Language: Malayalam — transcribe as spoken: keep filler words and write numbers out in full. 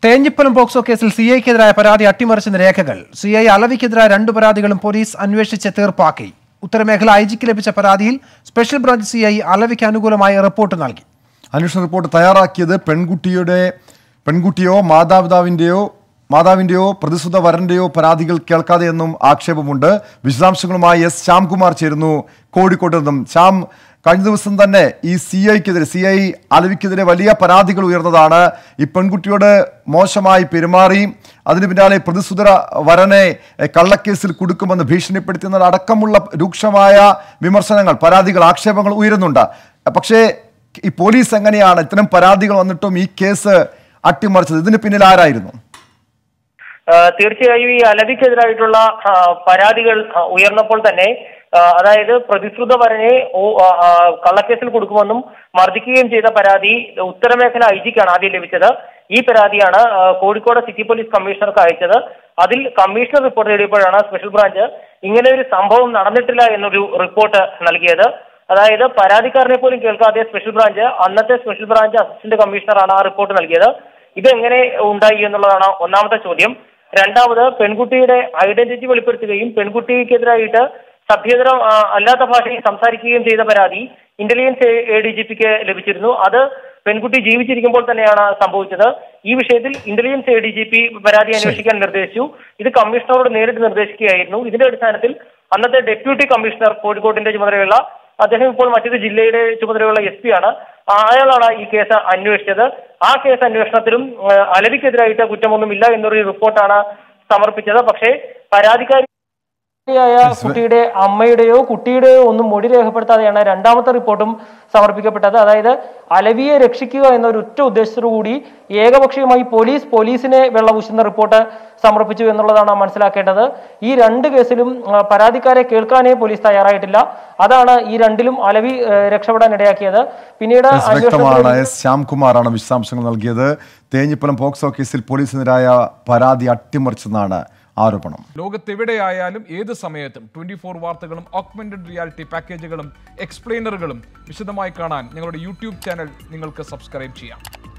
തേഞ്ഞിപ്പലം പോക്സോ കേസിൽ സി ഐക്കെതിരായ പരാതി അട്ടിമറിച്ചെന്ന രേഖകൾ സി ഐ അലവിക്കെതിരായ രണ്ട് പരാതികളും പോലീസ് അന്വേഷിച്ച് തീർപ്പാക്കി. ഉത്തരമേഖല ഐ ജിക്ക് ലഭിച്ച പരാതിയിൽ സ്പെഷ്യൽ ബ്രാഞ്ച് സി ഐ അലവിക്ക് അനുകൂലമായ റിപ്പോർട്ട് നൽകി. അന്വേഷണ റിപ്പോർട്ട് തയ്യാറാക്കിയത് പെൺകുട്ടിയുടെ പെൺകുട്ടിയോ മാതാപിതാവിൻ്റെയോ മാതാവിൻ്റെയോ പ്രതിസുത വരൻ്റെയോ പരാതികൾ കേൾക്കാതെ എന്നും ആക്ഷേപമുണ്ട്. വിശദാംശങ്ങളുമായി എസ് ശ്യാംകുമാർ ചേരുന്നു കോഴിക്കോട്ട് നിന്നും. ശ്യാം, കഴിഞ്ഞ ദിവസം തന്നെ ഈ സി ഐക്കെതിരെ സി ഐ അലവിക്കെതിരെ വലിയ പരാതികൾ ഉയർന്നതാണ്. ഈ പെൺകുട്ടിയോട് മോശമായി പെരുമാറി, അതിന് പിന്നാലെ പ്രതിസുതര വരനെ കള്ളക്കേസിൽ കുടുക്കുമെന്ന് ഭീഷണിപ്പെടുത്തുന്നത് അടക്കമുള്ള രൂക്ഷമായ വിമർശനങ്ങൾ, പരാതികൾ, ആക്ഷേപങ്ങൾ ഉയരുന്നുണ്ട്. പക്ഷേ ഈ പോലീസ് എങ്ങനെയാണ് ഇത്തരം പരാതികൾ വന്നിട്ടും ഈ കേസ് അട്ടിമറിച്ചത്? ഇതിന് പിന്നിൽ ആരായിരുന്നു? തീർച്ചയായും ഈ അലവിക്കെതിരായിട്ടുള്ള പരാതികൾ ഉയർന്നപ്പോൾ തന്നെ, അതായത് പ്രതിശ്രുത വരനെ കള്ളക്കേസിൽ കൊടുക്കുമെന്നും മർദ്ദിക്കുകയും ചെയ്ത പരാതി ഉത്തരമേഖല ഐ ജിക്കാണ് ആദ്യം ലഭിച്ചത്. ഈ പരാതിയാണ് കോഴിക്കോട് സിറ്റി പോലീസ് കമ്മീഷണർക്ക് അയച്ചത്. അതിൽ കമ്മീഷണർ റിപ്പോർട്ട് തേടിയപ്പോഴാണ് സ്പെഷ്യൽ ബ്രാഞ്ച് ഇങ്ങനെ ഒരു സംഭവം നടന്നിട്ടില്ല എന്നൊരു റിപ്പോർട്ട് നൽകിയത്. അതായത് പരാതിക്കാരനെ പോലും കേൾക്കാതെ സ്പെഷ്യൽ ബ്രാഞ്ച് അന്നത്തെ സ്പെഷ്യൽ ബ്രാഞ്ച് അസിസ്റ്റന്റ് കമ്മീഷണറാണ് ആ റിപ്പോർട്ട് നൽകിയത്. ഇതെങ്ങനെ ഉണ്ടായി എന്നുള്ളതാണ് ഒന്നാമത്തെ ചോദ്യം. രണ്ടാമത്, പെൺകുട്ടിയുടെ ഐഡന്റിറ്റി വെളിപ്പെടുത്തുകയും പെൺകുട്ടിക്കെതിരായിട്ട് സഭ്യതരം അല്ലാത്ത ഭാഷയിൽ സംസാരിക്കുകയും ചെയ്ത പരാതി ഇന്റലിജൻസ് എ ഡി ജി പിക്ക് ലഭിച്ചിരുന്നു. അത് പെൺകുട്ടി ജീവിച്ചിരിക്കുമ്പോൾ തന്നെയാണ് സംഭവിച്ചത്. ഈ വിഷയത്തിൽ intelligence A D G P പരാതി അന്വേഷിക്കാൻ നിർദ്ദേശിച്ചു. ഇത് കമ്മീഷണറോട് നേരിട്ട് നിർദ്ദേശിക്കുകയായിരുന്നു. ഇതിന്റെ അടിസ്ഥാനത്തിൽ അന്നത്തെ ഡെപ്യൂട്ടി കമ്മീഷണർ കോഴിക്കോടിന്റെ ചുമതലയുള്ള അദ്ദേഹം ഇപ്പോൾ മറ്റൊരു ജില്ലയുടെ ചുമതലയുള്ള എസ് പി ആണ്. അയാളാണ് ഈ കേസ് അന്വേഷിച്ചത്. ആ കേസ് അന്വേഷണത്തിലും അലവിക്കെതിരായിട്ട് കുറ്റമൊന്നുമില്ല എന്നൊരു റിപ്പോർട്ടാണ് സമർപ്പിച്ചത്. പക്ഷേ പരാതിക്കാരി ായ കുട്ടിയുടെ അമ്മയുടെയോ കുട്ടിയുടെയോ ഒന്നും മൊഴി രേഖപ്പെടുത്താതെയാണ് രണ്ടാമത്തെ റിപ്പോർട്ടും സമർപ്പിക്കപ്പെട്ടത്. അതായത് അലവിയെ രക്ഷിക്കുക എന്നൊരു ഒറ്റ ഉദ്ദേശത്തോടുകൂടി ഏകപക്ഷീയമായി പോലീസ് പോലീസിനെ വെള്ളപൂശുന്ന റിപ്പോർട്ട് സമർപ്പിച്ചു എന്നുള്ളതാണ് മനസ്സിലാക്കേണ്ടത്. ഈ രണ്ട് കേസിലും പരാതിക്കാരെ കേൾക്കാനേ പോലീസ് തയ്യാറായിട്ടില്ല. അതാണ് ഈ രണ്ടിലും അലവി രക്ഷപ്പെടാൻ ഇടയാക്കിയത്. പിന്നീട് ശ്യാംകുമാറാണ് വിശദാംശങ്ങൾ നൽകിയത്. തേഞ്ഞിപ്പലം പോക്സോ കേസിൽ പോലീസിനെതിരായ പരാതി അട്ടിമറിച്ചെന്നാണ് ആരോപണം. ലോകത്തെവിടെയായാലും ഏത് സമയത്തും ട്വന്റി ഫോർ വാർത്തകളും ഓഗ്മെന്റഡ് റിയാലിറ്റി പാക്കേജുകളും എക്സ്പ്ലെയിനറുകളും വിശദമായി കാണാൻ ഞങ്ങളുടെ യൂട്യൂബ് ചാനൽ നിങ്ങൾക്ക് സബ്സ്ക്രൈബ് ചെയ്യാം.